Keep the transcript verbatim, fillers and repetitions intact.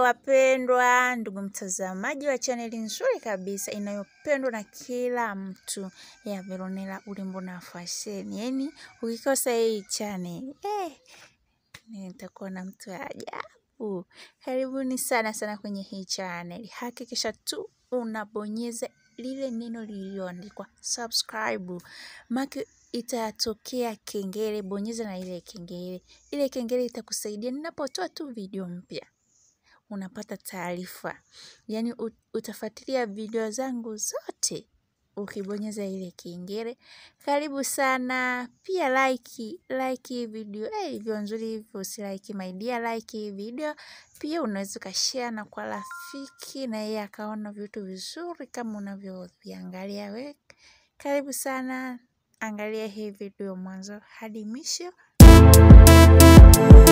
wapendwa, ndugu mtazamaji wa chaneli nzuri kabisa inayopendwa na kila mtu ya Veronella urembo na fashion. Yani ukikosa hii channel eh nitakuwa na mtu wa ajabu. Karibuni sana sana kwenye hii channel. Hakikisha tu unabonyeza lile neno lililoandikwa subscribe. Maki itatokea kengele, bonyeza na ile kengele. Ile kengele itakusaidia ninapotoa tu video mpya unapata taarifa. Yani utafuatilia video zangu zote ukibonyeza ile kengele. Karibu sana. Pia like like video. Eh, video nzuri hivyo usi like my dear, like video. Pia unaweza ukashare na kwa rafiki na yeye akaona vitu vizuri kama unavyoviangalia wewe. Karibu sana. Angalia hii video mwanzo hadi mwisho.